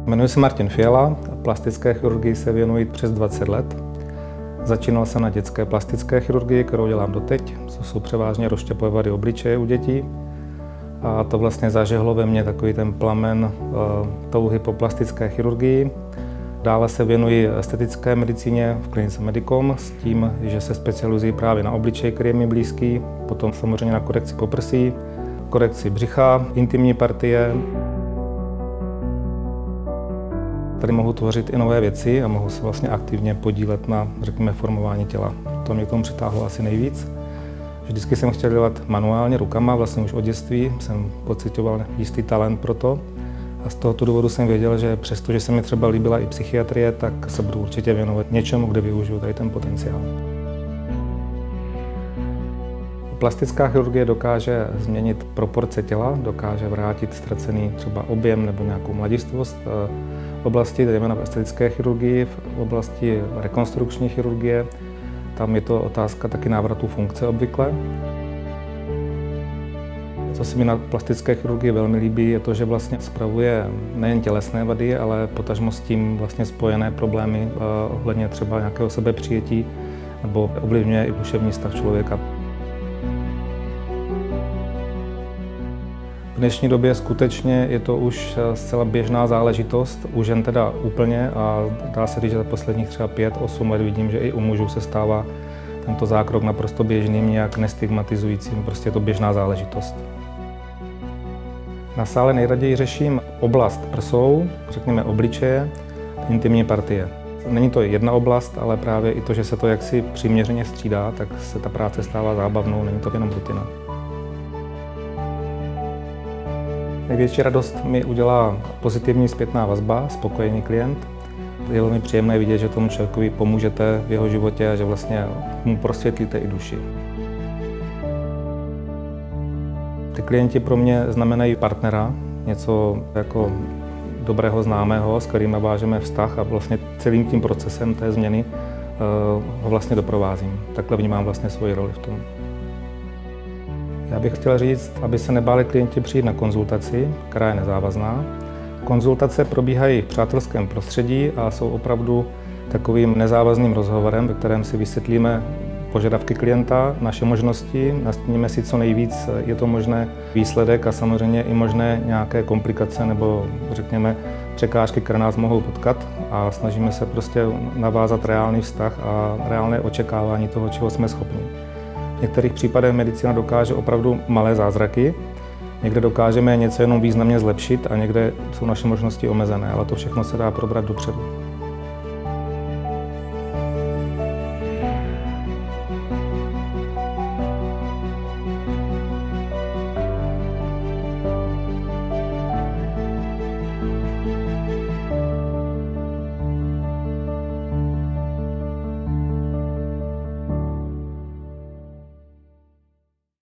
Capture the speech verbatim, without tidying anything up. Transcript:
Jmenuji se Martin Fiala, plastické chirurgii se věnuji přes dvacet let. Začínal jsem na dětské plastické chirurgii, kterou dělám doteď, co jsou převážně rozštěpové vady obličeje u dětí. A to vlastně zažehlo ve mně takový ten plamen touhy po plastické chirurgii. Dále se věnuji estetické medicíně v klinice Medicom s tím, že se specializuji právě na obličej, který je mi blízký, potom samozřejmě na korekci poprsí, korekci břicha, intimní partie. Tady mohu tvořit i nové věci a mohu se vlastně aktivně podílet na, řekněme, formování těla. To mě k tomu přitáhlo asi nejvíc. Vždycky jsem chtěl dělat manuálně, rukama, vlastně už od dětství jsem pocitoval jistý talent pro to. A z tohoto důvodu jsem věděl, že přestože se mi třeba líbila i psychiatrie, tak se budu určitě věnovat něčemu, kde využiju tady ten potenciál. Plastická chirurgie dokáže změnit proporce těla, dokáže vrátit ztracený třeba objem nebo nějakou mladistost v oblasti, zejména v estetické chirurgii, v oblasti rekonstrukční chirurgie. Tam je to otázka taky návratu funkce obvykle. Co se mi na plastické chirurgii velmi líbí, je to, že vlastně spravuje nejen tělesné vady, ale potažmo s tím vlastně spojené problémy ohledně třeba nějakého sebepřijetí nebo ovlivňuje i duševní stav člověka. V dnešní době skutečně je to už zcela běžná záležitost, u žen teda úplně a dá se říct, že za posledních třeba pět osm let vidím, že i u mužů se stává tento zákrok naprosto běžným, nějak nestigmatizujícím, prostě je to běžná záležitost. Na sále nejraději řeším oblast prsou, řekněme obličeje, intimní partie. Není to jedna oblast, ale právě i to, že se to jaksi přiměřeně střídá, tak se ta práce stává zábavnou, není to jenom rutina. Největší radost mi udělá pozitivní zpětná vazba, spokojený klient. Je velmi příjemné vidět, že tomu člověkovi pomůžete v jeho životě a že vlastně mu prosvětlíte i duši. Ty klienti pro mě znamenají partnera, něco jako dobrého známého, s kterým navážeme vztah a vlastně celým tím procesem té změny ho vlastně doprovázím. Takhle vnímám vlastně svoji roli v tom. Já bych chtěl říct, aby se nebáli klienti přijít na konzultaci, která je nezávazná. Konzultace probíhají v přátelském prostředí a jsou opravdu takovým nezávazným rozhovorem, ve kterém si vysvětlíme požadavky klienta, naše možnosti, nastíníme si co nejvíc je to možné výsledek a samozřejmě i možné nějaké komplikace nebo řekněme překážky, které nás mohou potkat a snažíme se prostě navázat reálný vztah a reálné očekávání toho, čeho jsme schopni. V některých případech medicína dokáže opravdu malé zázraky, někde dokážeme něco jenom významně zlepšit a někde jsou naše možnosti omezené, ale to všechno se dá probrat dopředu.